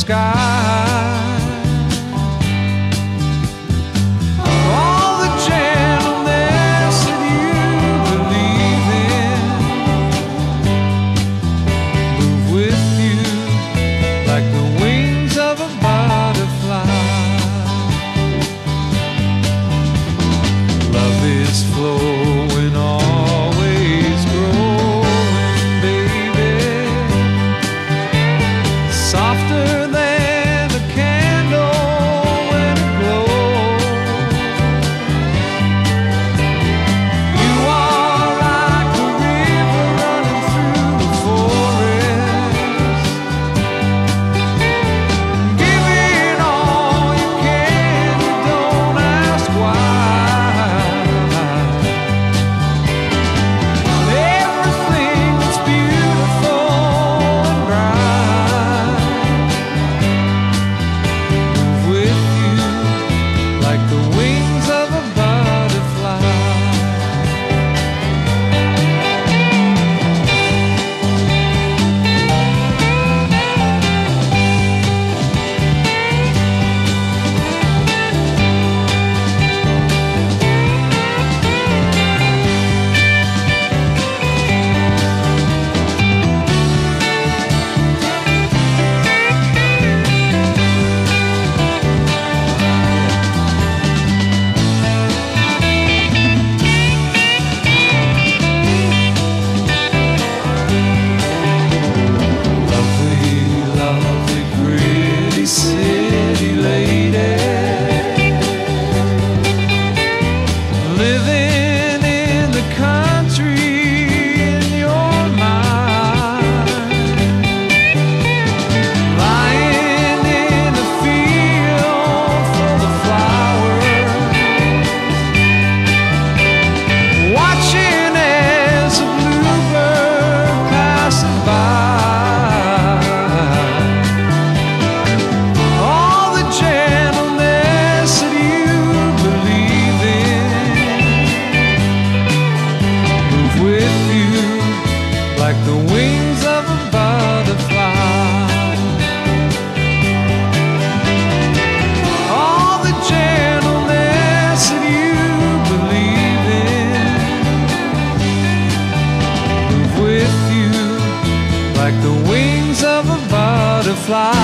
sky. All the gentleness that you believe in move with you like the wings of a butterfly. Love is flowing, always growing, baby, softer than a candle when it glows. You are like a river running through the forest, giving all you can, you don't ask why. Everything that's beautiful and bright move with you like the wings of a butterfly. Lovely, lovely, pretty city lady, living in the country in your mind, lying in a field full of flowers, watching as a bluebird passes by. All the gentleness that you believe in move with you like the wings of a butterfly. All the gentleness that you believe in move with you like the wings of a butterfly.